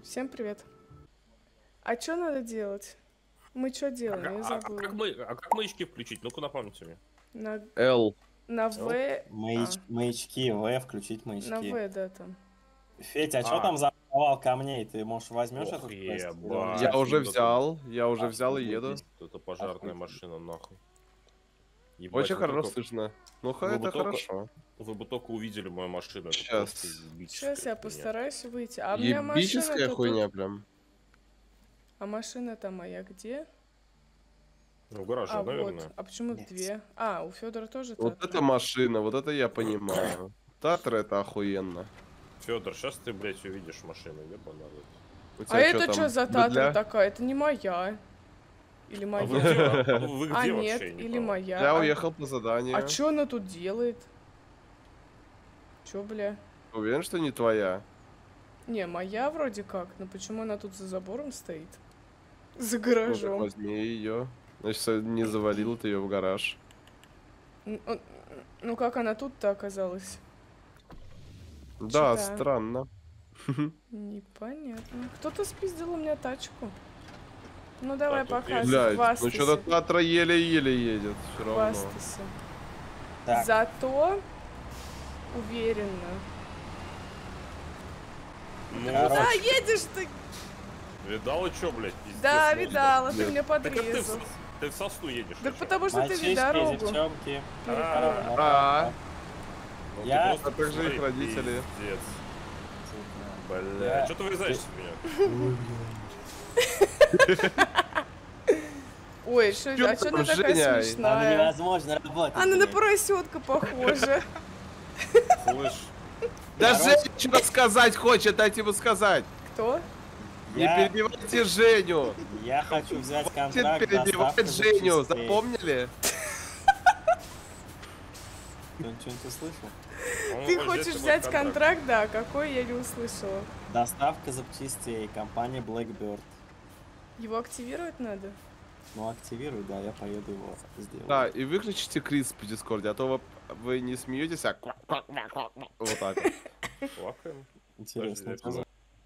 Всем привет. А что надо делать? Мы что делаем? Я забыла. Как маячки включить? Ну-ка напомните мне. На, Л. на В... Маячки, В, включить маячки. На В, да, там. Федь, а что там за провал камней? Ты, может, возьмешь Ох, этот ебать. Я уже вот взял и еду. Это пожарная машина, нахуй. Ебать, Очень вы хорошо только- слышно. Ну, Вы это бы только- хорошо. Вы бы только увидели мою машину. это Щас. просто ебическая Сейчас я хуйня. постараюсь выйти. А у меня Ебическая машина-то хуйня тут... прям. А машина-то моя где? Ну, в гараже, А, наверное. вот. А почему Нет. две? А, у Федора тоже Вот Татра. это машина, вот это я понимаю. Татра это охуенно. Федор, сейчас ты, блядь, увидишь машину, ебаный. У А тебя это там, что за Татра быдля? такая? Это не моя. Или А моя? вы где, вы А где нет, вообще? не или пойму? моя. Я А- уехал по заданию. А что она тут делает? Чё, бля? Уверен, что не твоя? Не, моя вроде как, но почему она тут за забором стоит? За Ну, так гаражом. возьми ее. Значит, не завалил ты ее в гараж. Ну как она тут-то оказалась? Да, Чё-то- странно. Непонятно. Кто-то спиздил у меня тачку. Ну давай тут есть. показывай, Блядь, ну хвастайся. что-то Татра еле-еле едет. Все равно. Хвастайся. Так, Зато уверенно. Ну, Да, едешь ты! видала, что, блядь, пиздец? Да, можно? видала, ты Нет. меня Так а подрезал. ты в сосну едешь. Да а чё? потому что ты мальчишки, дорогу. девчонки. А, Ну, ты Я- просто А как же их посмотри, родители? пиздец. Бля, Я- что ты вырезаешь с меня? Ой, Чё а что там, ты такая Женя? Там смешная? невозможно работать. Она на блин. поросенка похожа. Слышь, да Короче. Женя что сказать хочет, дайте ему сказать. Кто? Не Я, перебивайте Женю. я хочу взять Хватит контракт перебивать доставки Женю, запчастей. запомнили? Кто-нибудь что-нибудь услышал? он Ты вот хочешь здесь взять вот контракт? Да, какой я не услышала. Доставка запчастей, компания Blackbird. Его активировать надо? Ну, активируй, да, я поеду его сделаю. Да, и выключите Крис по дискорде, а то вы не смеетесь, а вот так вот. Лакаем. Интересно. Подожди,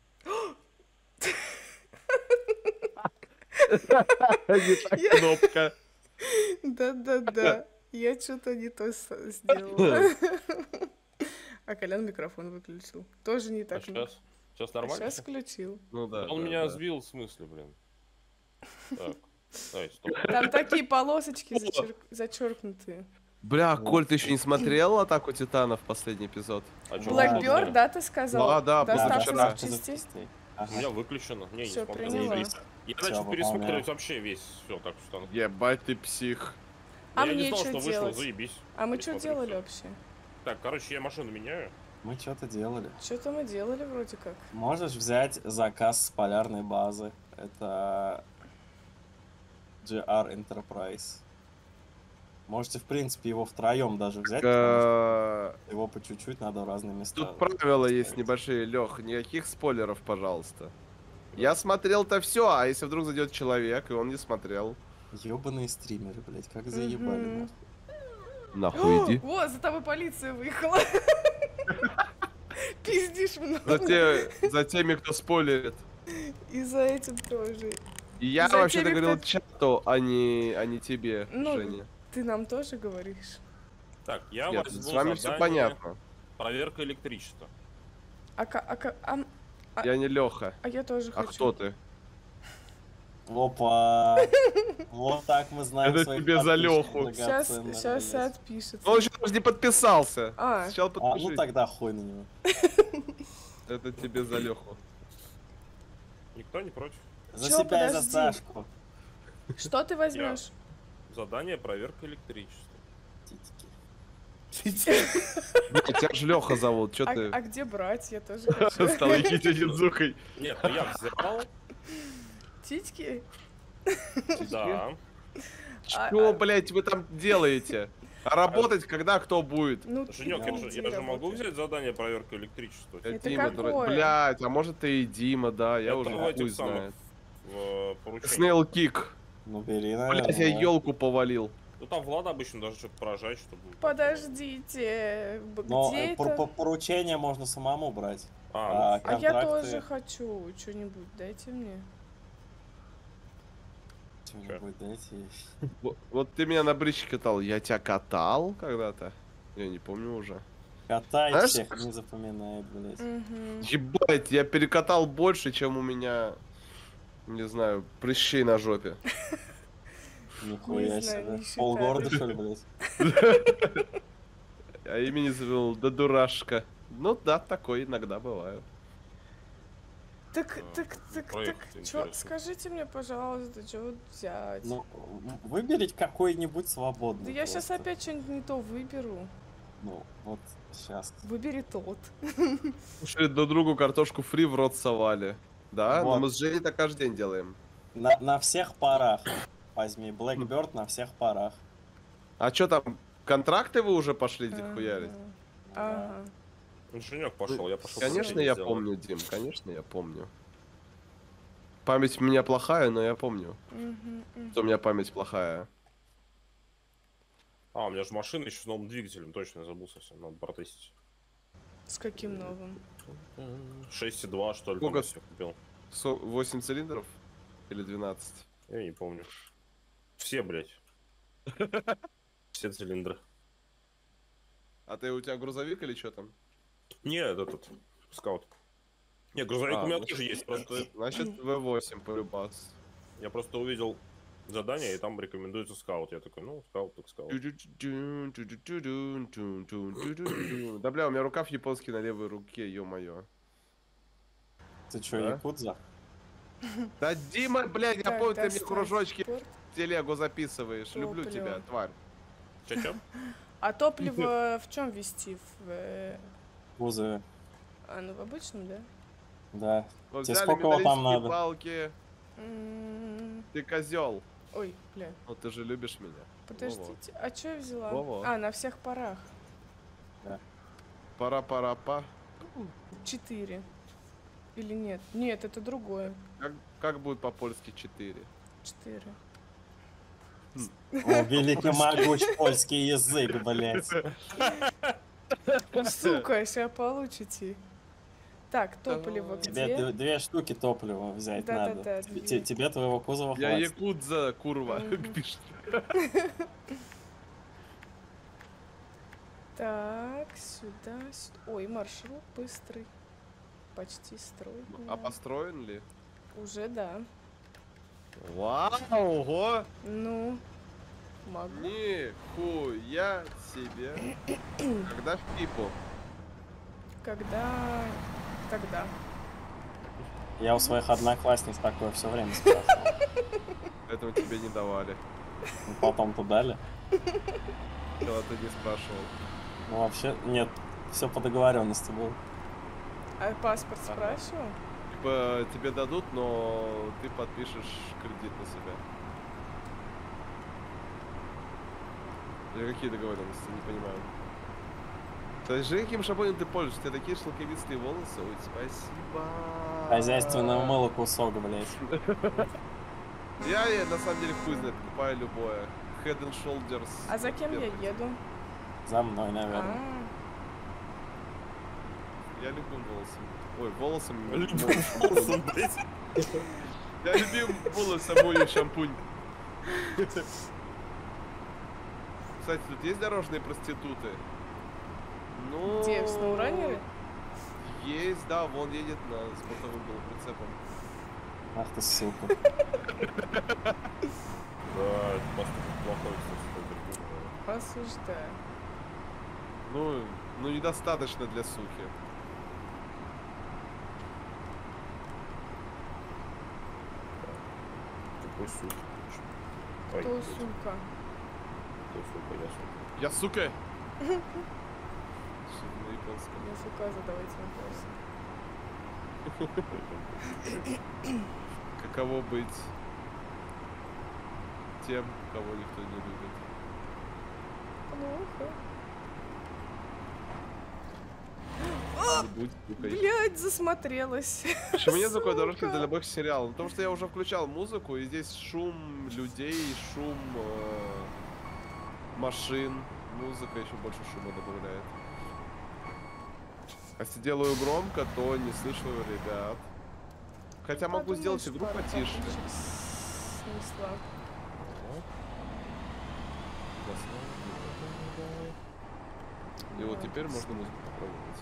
Не так кнопка. Да-да-да. Я что-то не то сделала. А Колян микрофон выключил. Тоже не А так. сейчас? Сейчас нормально? Сейчас включил. Ну да. Он да, меня да. сбил, в смысле, блин. Так, дай, стоп. Там такие полосочки зачеркнутые. Бля, Коль, ты еще не смотрел «Атаку Титанов» последний эпизод? А чё, Blackbird, да, ты сказал? Да, Да, Доставка вчера. доставка запчастей? запчастей. У Ага. меня выключено. Не, не Всё, смотрел. приняла. Я Всё, начал выполняю. пересматривать вообще весь все, так что там. Ебать ты псих. А Я не мне знал, что что вышло, делать? заебись. А мы что Пересмотрю делали всё. вообще? Так, короче, я машину меняю. Мы что-то делали. Что-то мы делали вроде как. Можешь взять заказ с полярной базы. Это GR Enterprise. Можете, в принципе, его втроем даже взять, потому что его по чуть-чуть надо в разные места. Тут правила есть небольшие, Лех, никаких спойлеров, пожалуйста. Я смотрел-то все, а если вдруг зайдет человек, и он не смотрел? Ёбаные стримеры, блять, как заебали. Мгм. нахуй. Нахуй иди. О, за тобой полиция выехала. Пиздишь много. За теми, кто спойлерит. И за этим тоже. И я За вообще-то теми, говорил кто- чату, а не тебе, Ну, Женя. Ты нам тоже говоришь. Так, я Нет, возьму с вами все задание понятно. Проверка электричества. А Я не Леха. я тоже А хочу. кто ты? Опа! Вот так мы знаем Это своих тебе за подписчиков Лёху. драгоценных, Сейчас блядь. отпишется. Он еще даже не подписался. А. Сначала А, подпишись. ну тогда хуй на него. Это тебе за Леху. Никто не против. За Чё, себя и за подожди. Сашку. Что ты возьмешь? Задание проверка электричества. Титьки. Тебя же Леха зовут, что ты А где брать? Я тоже хочу. стал якить Зухой? Нет, ну я взял. Титьки? Да. Что, блять, вы там делаете? А работать когда кто будет? Ну, Женек, Я я же могу взять задание проверка электричества. Это Дима, какое? блять, а может ты и Дима, да, я Это уже в хуй этих самых, знает. в поручении. Снейл кик. Ну бери, Блять, я наверное. елку повалил. Ну там Влада обычно даже что-то поражает, чтобы... Подождите. Но Где по это? поручение можно самому брать. А А я контракты тоже хочу что-нибудь, дайте мне. что-нибудь дайте. Вот ты меня на бричке катал. Я тебя катал когда-то? Я не помню уже. Катай Знаешь, всех не запоминает, блядь. Мгм. Ебать, я перекатал больше, чем у меня, не знаю, прыщей на жопе. Нихуя Не знаю, себе. не считаю. Полгорода, что ли, блядь? А имени завел, да дурашка. Ну да, такое иногда бывает. Так, проект чё, интересный. скажите мне, пожалуйста, что вот взять? Ну, выберите какой-нибудь Да свободный. я сейчас просто. опять что-нибудь не то выберу. Ну, вот сейчас. Выбери тот. Слушай, друг другу картошку фри в рот совали. Да, но Вот. мы с Женей так каждый день делаем. На всех парах. Возьми Blackbird на всех парах. А чё там, контракты вы уже пошли хуярить? Ага. Женек пошел, я пошел. Конечно, я помню, Дим, конечно, я помню. Память у меня плохая, но я помню, что у меня память плохая. А, у меня же машина еще с новым двигателем, точно, я забыл совсем, надо протестить. С каким новым? 6,2 что ли, Сколько? там я себе купил. 8 цилиндров? Или 12? Я не помню. Все, блядь. Все цилиндры. А ты у тебя грузовик или что там? Нет, этот, скаут. Не, грузовик у меня тоже есть, просто Значит, V8 полюбас. я просто увидел задание, и там рекомендуется скаут. Я такой, ну, скаут так скаут. Да бля, у меня рукав японский на левой руке, ё-моё. Ты чё, Да? якудза? Да, Дима, блядь, я Так, помню, ты мне достать кружочки спорт. в телегу записываешь. Люблю Топливо. тебя, тварь. Чё-чё? А топливо в чем вести? Кузове. Ну в обычном, да? Да. Вот Тебе взяли сколько его там металлические надо? палки. М, Ты козел. Ой, бля. Ну ты же любишь меня. Подождите, а что я взяла? Во-во. А, на всех парах. Пара-пара-па. 4. Или нет? Нет, это другое. Как будет по-польски 4? 4. О, великий могуч польский язык, блядь. Сука, сейчас получите. Так, топливо Тебе где? 2 штуки топлива взять надо. Да-да-да, Тебе- 2. Тебе твоего кузова Я хватит. якудза, курва, Мгм. пишет. Так, сюда. Ой, маршрут быстрый. Почти строй. А построен ли? Уже да. Вау, ого! Ну, могу. Нихуя себе. Когда в пипу? Когда? Тогда. Я у своих одноклассниц такое все время спрашивал. Этого тебе не давали. Ну, потом-то дали. Когда ты не спрашивал. Ну вообще, нет, все по договоренности было. А паспорт спрашивал? Типа тебе дадут, но ты подпишешь кредит на себя. Или какие договоренности, не понимаю. Скажи, каким шампунем ты пользуешься? У тебя такие шелковистые волосы. Ой, спасибо. Хозяйственное мыло кусок, блядь. Я на самом деле хуй знает, покупаю любое. Head and Shoulders. А за кем я еду? За мной, наверное. А, Я любым волосом. Ой, волосом. Любым блядь. Я любим волосом мою шампунь. Кстати, тут есть дорожные проституты? Ну... где? В Сноураннере? Есть, да, вон едет на спортовым прицепом. Ах ты сука. Да, это поступок плохой, кстати. Осуждаю. Ну, недостаточно для суки. Какой сука? Ой, Кто блядь, сука? кто сука, я сука. Я сука! Что на японском? Я сука, задавайте вопросы. Каково быть тем, кого никто не любит? Плохо. Не будь сукой. Блядь, засмотрелась. Почему нет такой дорожки Сука. для любых сериалов? Потому что я уже включал музыку, и здесь шум людей, шум машин. Музыка еще больше шума добавляет. А если делаю громко, то не слышу ребят. Хотя могу сделать игру потише. Снесла. И вот теперь можно музыку попробовать.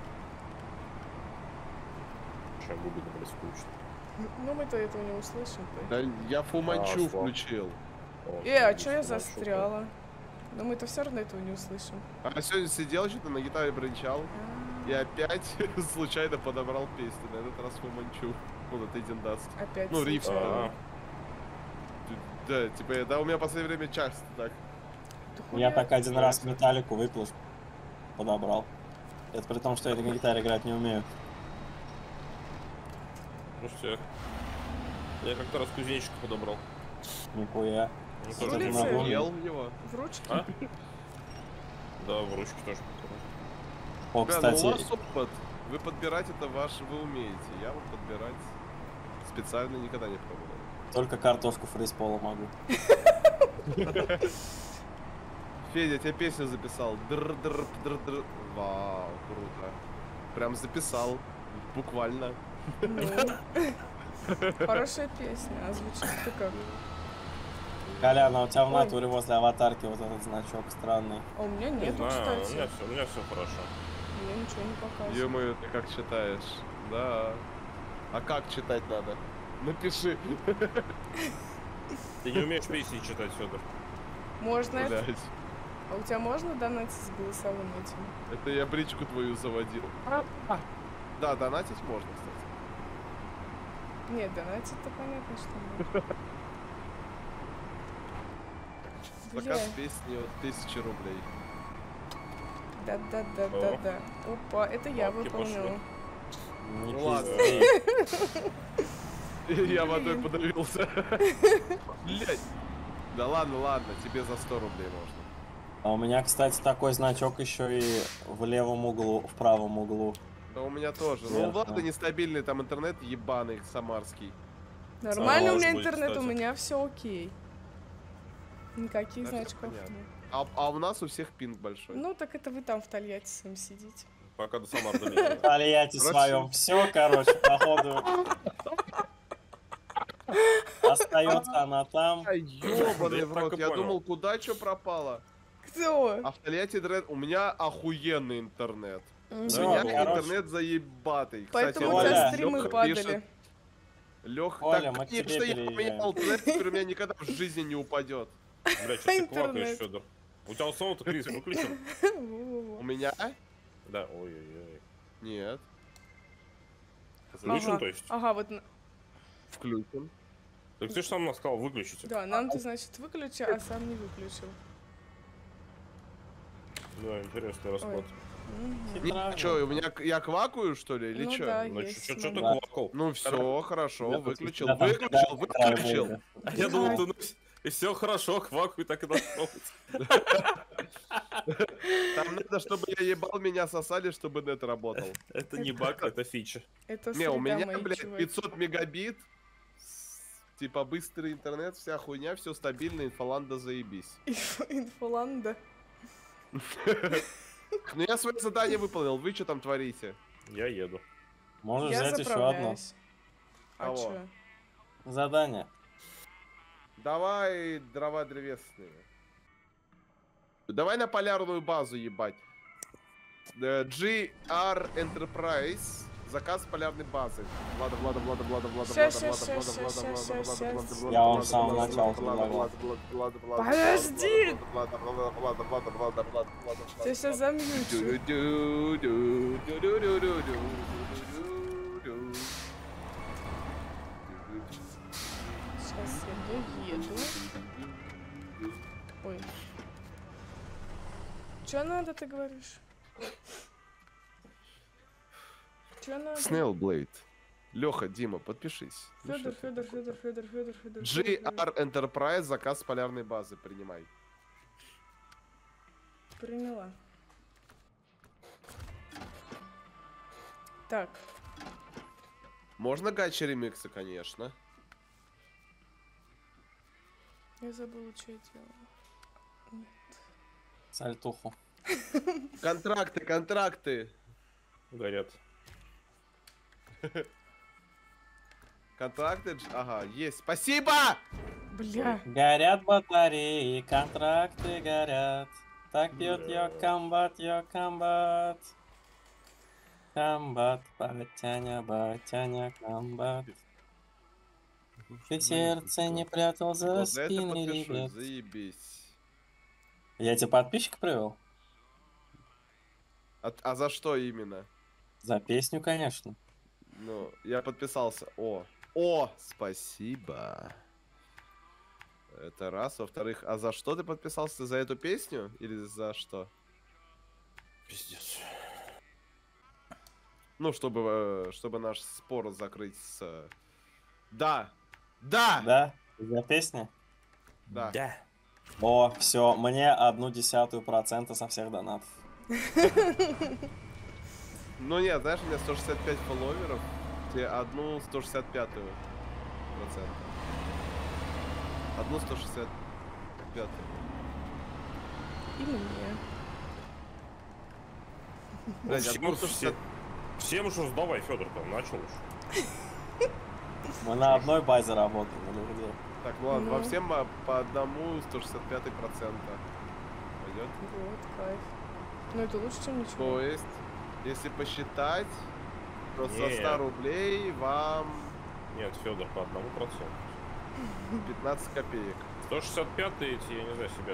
Сейчас будет, блядь, скучно. Ну мы-то этого не услышим. Да я Фуманчу слава. включил. О, А чё я смотри, застряла? Но мы-то все равно этого не услышим. А сегодня сидел, что-то на гитаре бренчал. И опять случайно подобрал песню. На этот раз Фуманчу. Ну, это Эдин Даст. Опять Ну, риф. случайно. Да, типа, да, у меня в последнее время часто так. Да Я хуя. так один раз металлику выпил, подобрал. Это при том, что я на гитаре играть не умею. Ну все. Я как-то раз кузнечика подобрал. Нихуя. Ну, С тоже улицы? не могу. Ел его. В ручке? А? Да, в ручке тоже. О, Бля, ну у кстати, вас опыт. Вы подбирать это ваше, вы умеете. Я вот подбирать специально никогда не пробовал. только картошку фрейспола могу. Федя, я тебе песню записал. Др-др-др-др. Вау, круто. Прям записал. Буквально. Ну. Хорошая песня, а звучит ты как? Колян, а у тебя в Ой. натуре возле аватарки вот этот значок странный. А у меня Не нету, знаю, кстати. у меня все хорошо. Мне ничего не показывает. Ё-моё, ты как читаешь? Да. А как читать надо? Напиши. Ты не умеешь песни читать, Федор. Можно это? Блядь. А у тебя можно донатить с голосовым этим? Это я бричку твою заводил. Да, донатить можно, кстати. Нет, донатить-то понятно, что нет. Бля, Заказ песни от 1000 рублей. да-да-да-да-да. Опа, это я Бабки выполнила. Не Ну ладно. пизди. Я водой подавился. Блять. Да ладно, тебе за 100 рублей можно. А у меня, кстати, такой значок еще и в левом углу, в правом углу. Да у меня тоже. Ну Ясно. ладно, нестабильный там интернет ебаный, самарский. Нормально у меня может быть, интернет, у кстати. меня все окей. Никаких Да, всё значков понятно. нет. А у нас у всех пинг большой. Ну, так это вы там в Тольятти своим сидите. Пока до Самары долетели. В Тольятти Короче. своем. Все, короче, походу. Остается она там. Ай, ёбаный Я в так рот, и я понял. думал, куда что пропало. Кто? А в Тольятти интернет... У меня охуенный интернет. У Мгм. Да, меня короче. интернет заебатый. Поэтому у Оля, тебя Лёха стримы пишет- падали. Лех, Оля, так, мы к конечно, тебе я переезжаем. поменял интернет, теперь у меня никогда в жизни не упадет. Бля, что ты Интернет. квакаешь, Федор? У тебя снова-то Крис выключен? У меня? Да, ой-ой-ой. Нет. Выключен, то есть? Ага, вот, Включен. Так ты же сам сказал, выключите. да, нам ты, значит, выключи, а сам не выключил. Да, интересный расклад. Мгм. Не, что, у меня я квакаю, что ли, или Ну что? да, Ну, есть. что ты момент. квакал? Ну все, хорошо, Я выключил, там выключил, край выключил. будет. А я думал, ты, ну, и все хорошо, квакаю, так и должно быть. Там надо, чтобы я ебал, меня сосали, чтобы нет работал. Это не баг, это фича. Это Не, у среда, меня, мои блядь, чуваки. 500 мегабит, типа быстрый интернет, вся хуйня, все стабильно, инфоланда заебись. Инфоланда. Ну я свое задание выполнил, вы что там творите? Я еду. Можешь Я взять еще одно заправляюсь. А Кого? чё? задание. Давай дрова древесные. Давай на полярную базу ебать. GR Enterprise. Заказ полярной базы. Влада. Щас. Я вам с самого начала предлагал. Подожди! Ты сейчас замьючу. Сейчас я доеду. Ой. Чё надо, ты говоришь? Чё надо? Snailblade. Леха, Дима, подпишись. Ну Федор. GR Enterprise, заказ полярной базы, принимай. Приняла. Так, Можно гачи ремиксы, конечно. я забыла, что я делала. Сальтуху. Контракты. Горят. Контракты, ага, есть. Спасибо! Бля. Горят батареи, контракты горят. Так пьет Бля. your комбат. Комбат, батяня, комбат. Ты сердце не прятал за Вот за это спиной, подпишусь, ребят. заебись. Я тебе подписчика привел? А за что именно? За песню, конечно. Ну, я подписался. О, спасибо. Это раз. Во-вторых, а за что ты подписался? За эту песню? Или за что? Пиздец. Ну, чтобы наш спор закрыть с... Да! Да! Да? За песню? Да. Да. О, все, мне 0,1% со всех донатов. Ну нет, знаешь, у меня 165 фолловеров, тебе одну 165-ю процента. Одну 165-ю. И мне. Блядь, одну 160... Всем уж сдавай, Федор, там начал уж. Мы на одной базе работаем, или где? Так, ну ладно, Ну. во всем по одному 165 процента. Пойдет? Вот, кайф. Ну это лучше, чем ничего. То есть, если посчитать, то со Не. 100 рублей вам Нет, Федор, по 1%. 15 копеек. 165-й эти, я не знаю, себя.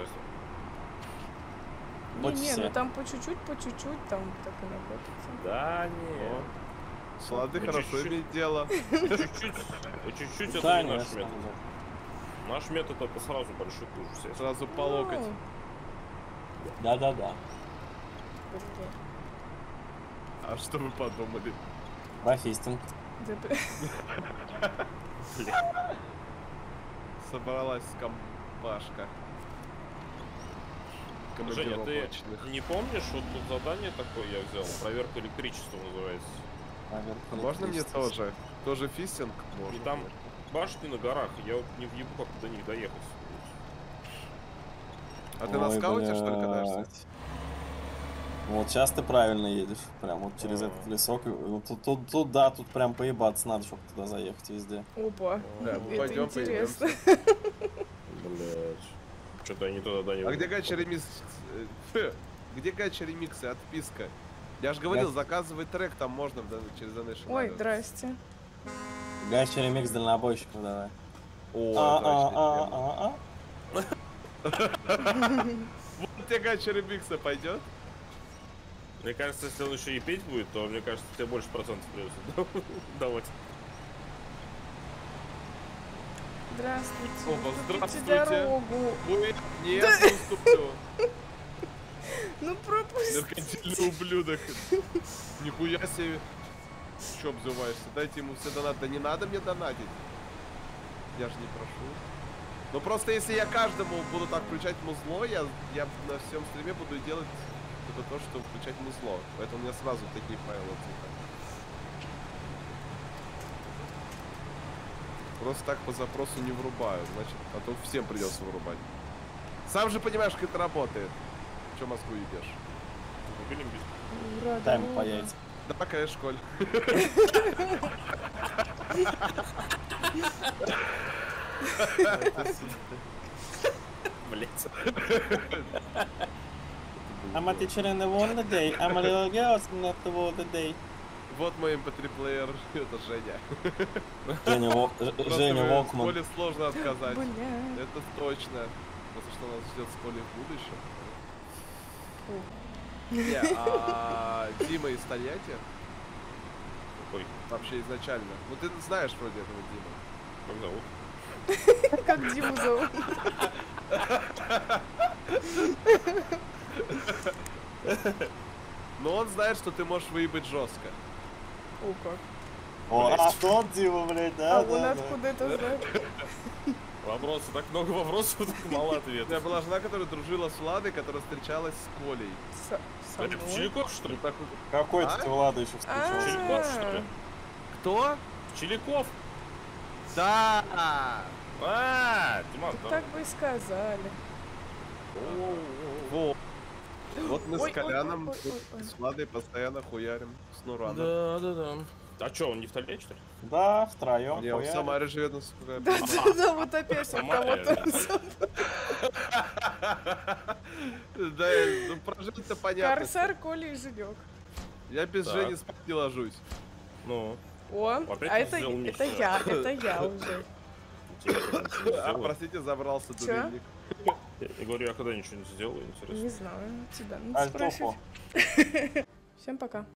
Будь Не, все. ну там по чуть-чуть, там так и находится. Да, не. Слады Ну, хорошо чуть-чуть. иметь дело. Чуть-чуть это не Конечно. наш метод. Наш метод это сразу большой куш все. Сразу по локоть. Ну, Да-да-да. бля. А что вы подумали? Да, Бафистинг. Собралась компашка. Женя, ты Командировочных. не помнишь, вот тут задание такое я взял? Проверка электричества называется. А можно мне тоже? Тоже фистинг? Можно. И там башни на горах, я вот не въебу, как до них доехать. А ты на Ой, скауте, что ли, блядь. катаешься? Вот сейчас ты правильно едешь. Прям вот через А. этот лесок. И вот тут, да, тут прям поебаться надо, чтобы туда заехать везде. Опа. Да, Это пойдем, интересно. Блять. Что-то они туда не А где гача ремикс? Где гача ремиксы? Отписка. Я же говорил, заказывай трек, там можно через Donation. Ой, надо. здрасте. Гача ремикс дальнобойщиков давай. О, вот тебе гача ремикса пойдет? Мне кажется, если он еще и петь будет, то мне кажется, тебе больше процентов придется давать. Здравствуйте. Опа, Уступите здравствуйте. дорогу. Ой, нет, не уступлю. Ну пропусти. Меркантильный ублюдок. Нихуя себе. Че обзываешься? Дайте ему все донаты. Да не надо мне донатить. Я же не прошу. Ну просто если я каждому буду так включать музло, я на всем стриме буду делать только то, что включать музло. Поэтому у меня сразу такие файлы типа. Просто так по запросу не врубаю, значит, а то всем придется вырубать. Сам же понимаешь, как это работает. Че Москву ебешь? Выберем без- Ура, Дай ему дорога. по яйцам. Да, конечно, Коль. Блять. I'm a teacher in the one day. I'm a little girl not the one day. Вот мой MP3 плеер, это Женя. Женя Женя Волкман. Коле сложно отказать. Бля. Это точно. Потому что нас ждет с Колей в будущем. Не, а Дима из Тольятти? Какой? Вообще изначально. Ну ты знаешь вроде этого Дима. Как зовут? Как Диму зовут? Но он знает, что ты можешь выебать жестко. О, как. О, а тот Дима, блядь, да, А он да, да. откуда это знает? Вопросы, так много вопросов, так мало У меня ответов. была жена, которая дружила с Владой, которая встречалась с Колей. Со Это мной? Пчеляков, что ли? Какой А? ты Влада еще А. встречал? Пчеляков, что ли? Кто? Пчеляков? Да! А, Диман, Так бы и сказали. Во. Вот мы Ой, с Коляном ой, ой, ой, ой. с Владой постоянно хуярим с Нурана. Да. А чё, он не в Толе, что ли? Да, втроем. Не, он в Самаре живет, насколько я Да, понимаю. да, вот опять он кого-то. Да, ну про Жень-то понятно. Корсар, Коля и Женек. Я без Так. Жени спать не ложусь. Ну, О, Опять а он это сделал я, ничего. это я уже. интересно, ничего не А, сделаю. простите, забрался Чё? дурельник. Я говорю, я когда ничего не сделаю, интересно. Не знаю, тебя надо Альтуху. спросить. Всем пока.